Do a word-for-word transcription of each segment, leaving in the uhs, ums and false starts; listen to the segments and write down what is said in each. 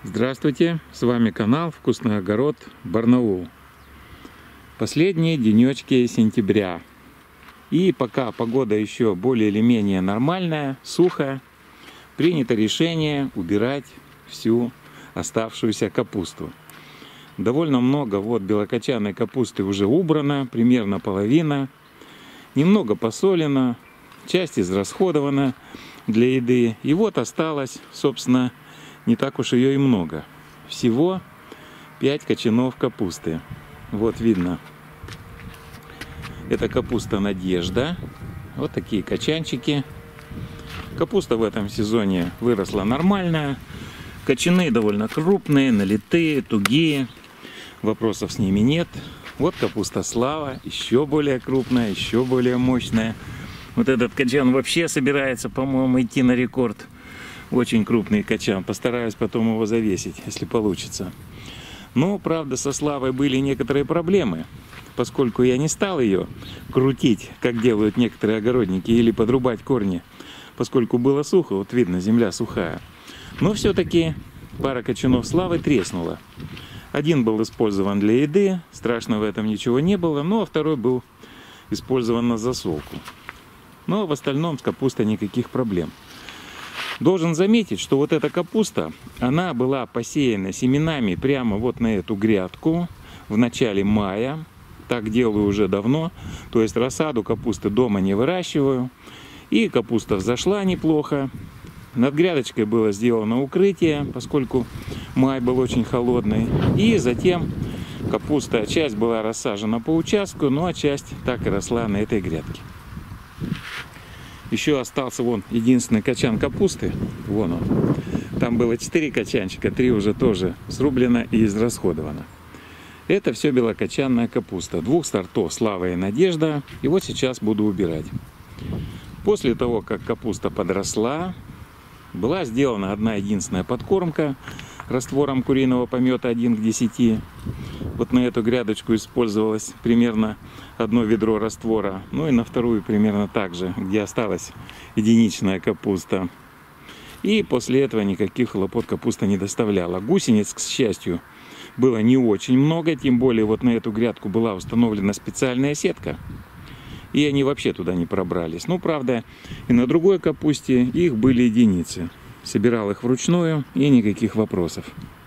Здравствуйте, с вами канал Вкусный огород Барнаул. Последние денечки сентября. И пока погода еще более или менее нормальная, сухая, принято решение убирать всю оставшуюся капусту. Довольно много вот белокочанной капусты уже убрано, примерно половина. Немного посолено, часть израсходована для еды. И вот осталось, собственно, не так уж ее и много. Всего пять кочанов капусты. Вот видно. Это капуста Надежда. Вот такие кочанчики. Капуста в этом сезоне выросла нормальная. Кочаны довольно крупные, налитые, тугие. Вопросов с ними нет. Вот капуста Слава. Еще более крупная, еще более мощная. Вот этот кочан вообще собирается, по-моему, идти на рекорд. Очень крупный кочан. Постараюсь потом его завесить, если получится. Но, правда, со Славой были некоторые проблемы, поскольку я не стал ее крутить, как делают некоторые огородники, или подрубать корни, поскольку было сухо, вот видно, земля сухая. Но все-таки пара кочанов Славы треснула. Один был использован для еды, страшно в этом ничего не было, ну а второй был использован на засолку. Но в остальном с капустой никаких проблем. Должен заметить, что вот эта капуста, она была посеяна семенами прямо вот на эту грядку в начале мая. Так делаю уже давно. То есть рассаду капусты дома не выращиваю. И капуста взошла неплохо. Над грядочкой было сделано укрытие, поскольку май был очень холодный. И затем капуста, часть была рассажена по участку, ну а часть так и росла на этой грядке. Еще остался вон единственный кочан капусты. Вон он. Там было четыре кочанчика, три уже тоже срублено и израсходовано. Это все белокочанная капуста. Двух сортов Слава и Надежда. И вот сейчас буду убирать. После того, как капуста подросла, была сделана одна единственная подкормка раствором куриного помета один к десяти. Вот на эту грядочку использовалось примерно одно ведро раствора. Ну и на вторую примерно так же, где осталась единичная капуста. И после этого никаких хлопот капуста не доставляла. Гусениц, к счастью, было не очень много. Тем более вот на эту грядку была установлена специальная сетка. И они вообще туда не пробрались. Ну, правда, и на другой капусте их были единицы. Собирал их вручную, и никаких вопросов.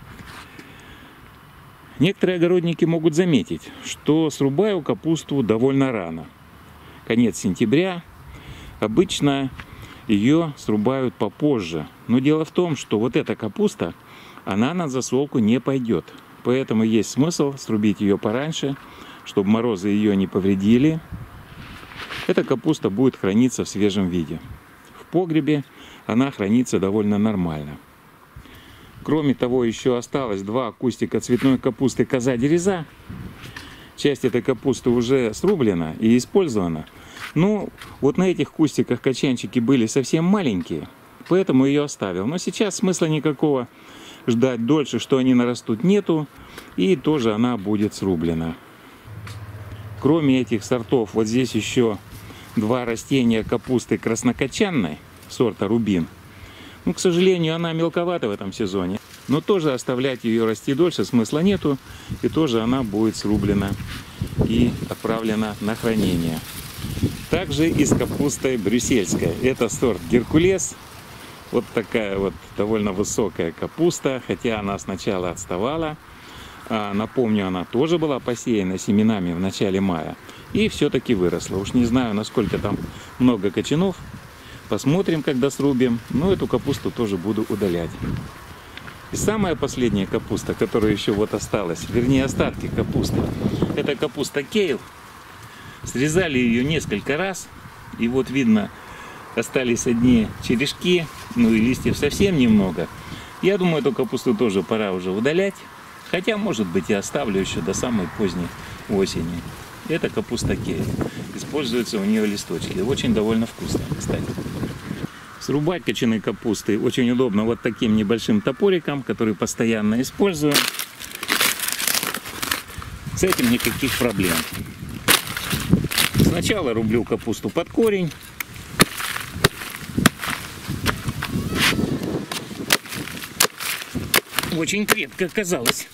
Некоторые огородники могут заметить, что срубаю капусту довольно рано. Конец сентября. Обычно ее срубают попозже. Но дело в том, что вот эта капуста, она на засолку не пойдет. Поэтому есть смысл срубить ее пораньше, чтобы морозы ее не повредили. Эта капуста будет храниться в свежем виде. В погребе она хранится довольно нормально. Кроме того, еще осталось два кустика цветной капусты коза-дереза. Часть этой капусты уже срублена и использована. Но вот на этих кустиках кочанчики были совсем маленькие, поэтому ее оставил. Но сейчас смысла никакого ждать дольше, что они нарастут, нету. И тоже она будет срублена. Кроме этих сортов, вот здесь еще два растения капусты краснокочанной, сорта Рубин. Ну, к сожалению, она мелковата в этом сезоне. Но тоже оставлять ее расти дольше смысла нету. И тоже она будет срублена и отправлена на хранение. Также и с капустой брюссельской. Это сорт Геркулес. Вот такая вот довольно высокая капуста. Хотя она сначала отставала. А, напомню, она тоже была посеяна семенами в начале мая. И все-таки выросла. Уж не знаю, насколько там много кочанов. Посмотрим, когда срубим. Но эту капусту тоже буду удалять. И самая последняя капуста, которая еще вот осталась, вернее остатки капусты, это капуста Кейл. Срезали ее несколько раз. И вот видно, остались одни черешки. Ну и листьев совсем немного. Я думаю, эту капусту тоже пора уже удалять. Хотя, может быть, и оставлю еще до самой поздней осени. Это капуста Кейл. Используются у нее листочки. Очень довольно вкусно, кстати. Срубать кочаны капусты очень удобно вот таким небольшим топориком, который постоянно использую. С этим никаких проблем. Сначала рублю капусту под корень. очень крепко оказалось.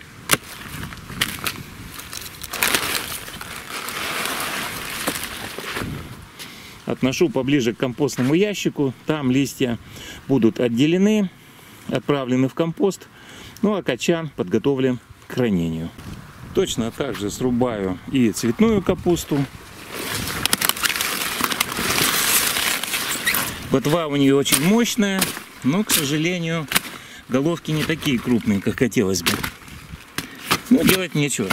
Отношу поближе к компостному ящику. Там листья будут отделены, отправлены в компост. Ну а качан подготовлен к хранению. Точно так же срубаю и цветную капусту. Ботва у нее очень мощная, но, к сожалению, головки не такие крупные, как хотелось бы. Но делать нечего.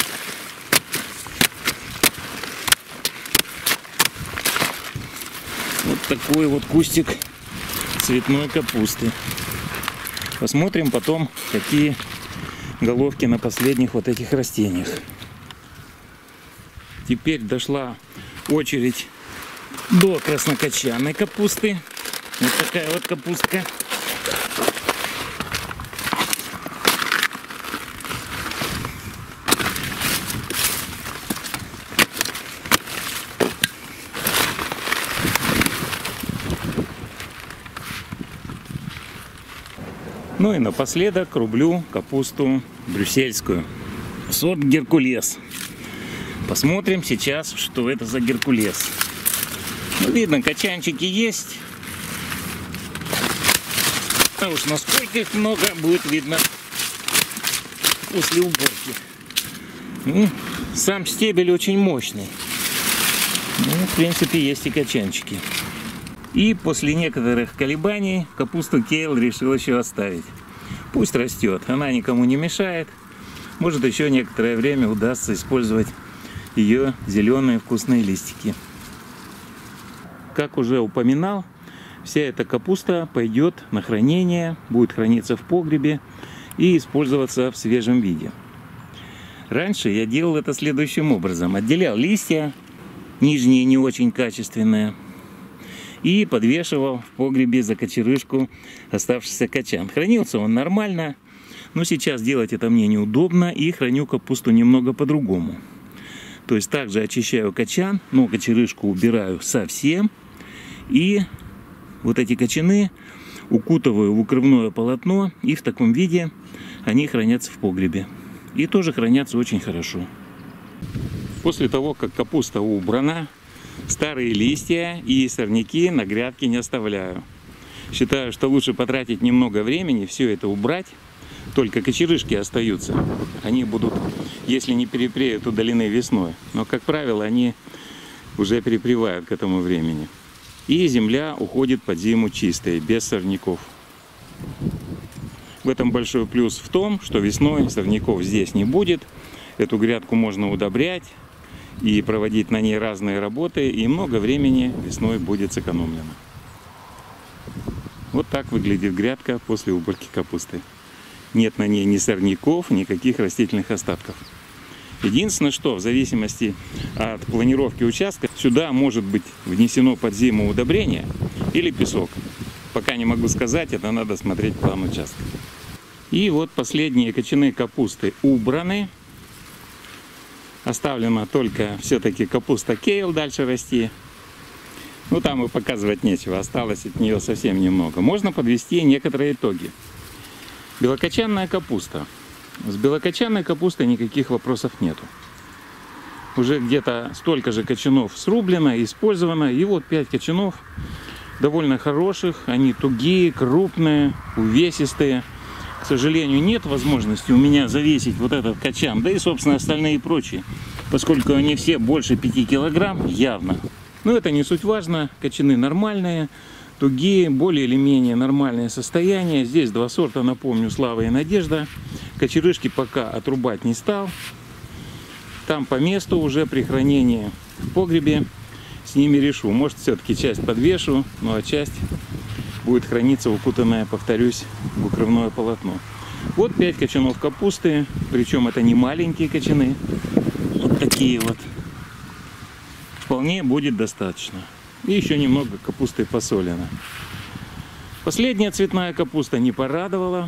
Вот такой вот кустик цветной капусты. Посмотрим потом, какие головки на последних вот этих растениях. Теперь дошла очередь до краснокочанной капусты. Вот такая вот капустка. Ну и напоследок рублю капусту брюссельскую. Сорт Геркулес. Посмотрим сейчас, что это за Геркулес. Ну, видно, качанчики есть. А уж насколько их много, будет видно после уборки. Ну, сам стебель очень мощный. Ну, в принципе, есть и качанчики. И после некоторых колебаний капусту Кейл решил еще оставить. Пусть растет, она никому не мешает. Может, еще некоторое время удастся использовать ее зеленые вкусные листики. Как уже упоминал, вся эта капуста пойдет на хранение, будет храниться в погребе и использоваться в свежем виде. Раньше я делал это следующим образом. Отделял листья, нижние не очень качественные, и подвешивал в погребе за кочерышку оставшийся качан. Хранился он нормально, но сейчас делать это мне неудобно, и храню капусту немного по-другому. То есть также очищаю качан, но кочерышку убираю совсем, и вот эти качаны укутываю в укрывное полотно, и в таком виде они хранятся в погребе. И тоже хранятся очень хорошо. После того, как капуста убрана, старые листья и сорняки на грядке не оставляю. Считаю, что лучше потратить немного времени, все это убрать. Только кочерышки остаются. Они будут, если не перепреют, удалены весной. Но, как правило, они уже перепревают к этому времени. И земля уходит под зиму чистой, без сорняков. В этом большой плюс в том, что весной сорняков здесь не будет. Эту грядку можно удобрять и проводить на ней разные работы, и много времени весной будет сэкономлено. Вот так выглядит грядка после уборки капусты. Нет на ней ни сорняков, никаких растительных остатков. Единственное, что в зависимости от планировки участка, сюда может быть внесено под зиму удобрение или песок. Пока не могу сказать, это надо смотреть план участка. И вот последние кочаны капусты убраны. Оставлена только все-таки капуста Кейл дальше расти. Ну там и показывать нечего, осталось от нее совсем немного. Можно подвести некоторые итоги. Белокочанная капуста. С белокочанной капустой никаких вопросов нету. Уже где-то столько же кочанов срублено, использовано. И вот пять кочанов довольно хороших. Они тугие, крупные, увесистые. К сожалению, нет возможности у меня завесить вот этот качан, да и, собственно, остальные прочие, поскольку они все больше пяти килограмм, явно. Но это не суть важно. Качаны нормальные, тугие, более или менее нормальное состояние. Здесь два сорта, напомню, Слава и Надежда. Кочерышки пока отрубать не стал. Там по месту уже при хранении в погребе с ними решу. Может, все-таки часть подвешу, ну а часть будет храниться укутанная, повторюсь, в укрывное полотно. Вот пять кочанов капусты, причем это не маленькие кочаны. Вот такие вот. Вполне будет достаточно. И еще немного капусты посолено. Последняя цветная капуста не порадовала.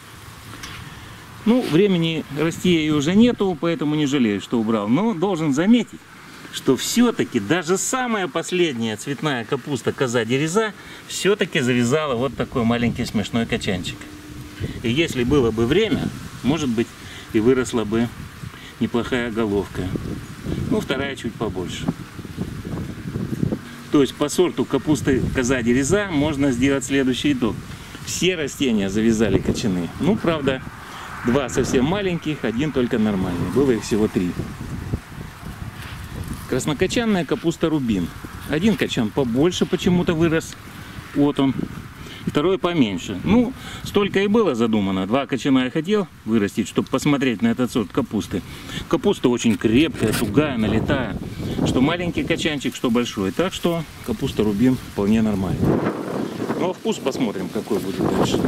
Ну, времени расти ей уже нету, поэтому не жалею, что убрал. Но должен заметить, что все-таки даже самая последняя цветная капуста коза дереза все-таки завязала вот такой маленький смешной качанчик. И если было бы время, может быть, и выросла бы неплохая головка. Ну, вторая чуть побольше. То есть по сорту капусты коза-дереза можно сделать следующий итог. Все растения завязали кочаны. Ну, правда, два совсем маленьких, один только нормальный. Было их всего три. Краснокочанная капуста рубин. Один кочан побольше почему-то вырос. Вот он. Второй поменьше. Ну, столько и было задумано. Два кочана я хотел вырастить, чтобы посмотреть на этот сорт капусты. Капуста очень крепкая, тугая, налитая. Что маленький кочанчик, что большой. Так что капуста рубин вполне нормальная. Ну, а вкус посмотрим, какой будет дальше.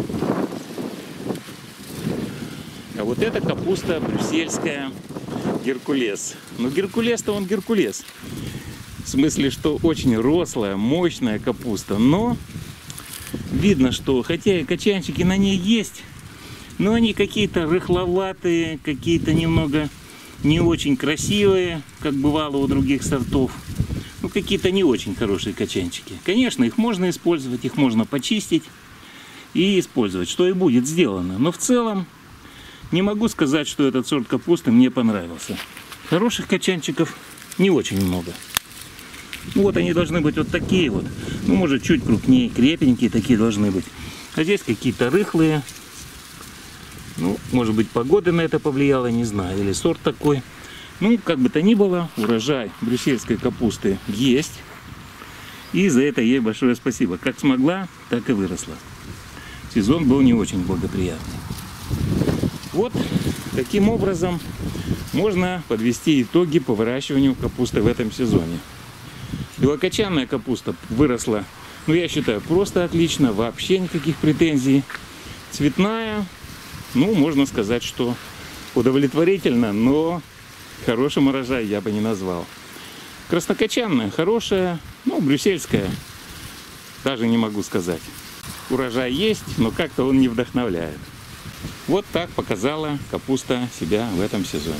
А вот эта капуста брюссельская Геркулес. Но Геркулес-то он Геркулес. В смысле, что очень рослая, мощная капуста. Но видно, что хотя и кочанчики на ней есть, но они какие-то рыхловатые, какие-то немного не очень красивые, как бывало у других сортов. Ну, какие-то не очень хорошие кочанчики. Конечно, их можно использовать, их можно почистить и использовать, что и будет сделано. Но в целом не могу сказать, что этот сорт капусты мне понравился. Хороших кочанчиков не очень много. Ну, вот они должны быть вот такие вот. Ну, может, чуть крупнее, крепенькие такие должны быть. А здесь какие-то рыхлые. Ну, может быть, погода на это повлияла, не знаю. Или сорт такой. Ну, как бы то ни было, урожай брюссельской капусты есть. И за это ей большое спасибо. Как смогла, так и выросла. Сезон был не очень благоприятный. Вот таким образом можно подвести итоги по выращиванию капусты в этом сезоне. Белокочанная капуста выросла, ну, я считаю, просто отлично, вообще никаких претензий. Цветная, ну, можно сказать, что удовлетворительно, но хорошим урожай я бы не назвал. Краснокочанная хорошая, ну, брюссельская, даже не могу сказать. Урожай есть, но как-то он не вдохновляет. Вот так показала капуста себя в этом сезоне.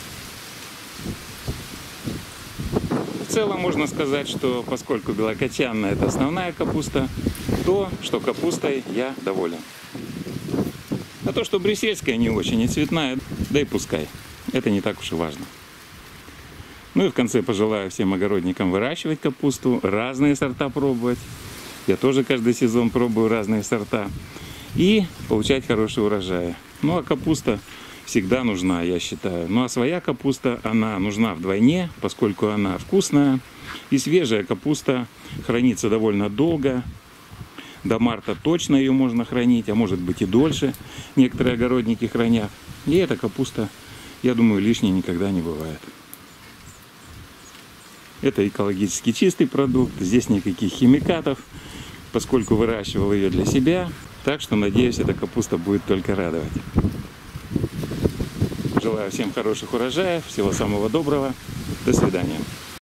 В целом можно сказать, что поскольку белокочанная это основная капуста, то, что капустой я доволен. А то, что брюссельская не очень и цветная, да и пускай. Это не так уж и важно. Ну и в конце пожелаю всем огородникам выращивать капусту, разные сорта пробовать. Я тоже каждый сезон пробую разные сорта. И получать хороший урожай. Ну а капуста всегда нужна, я считаю. Ну а своя капуста, она нужна вдвойне, поскольку она вкусная. И свежая капуста хранится довольно долго. До марта точно ее можно хранить, а может быть и дольше. Некоторые огородники хранят. И эта капуста, я думаю, лишней никогда не бывает. Это экологически чистый продукт. Здесь никаких химикатов, поскольку выращивал ее для себя. Так что, надеюсь, эта капуста будет только радовать. Желаю всем хороших урожаев, всего самого доброго. До свидания.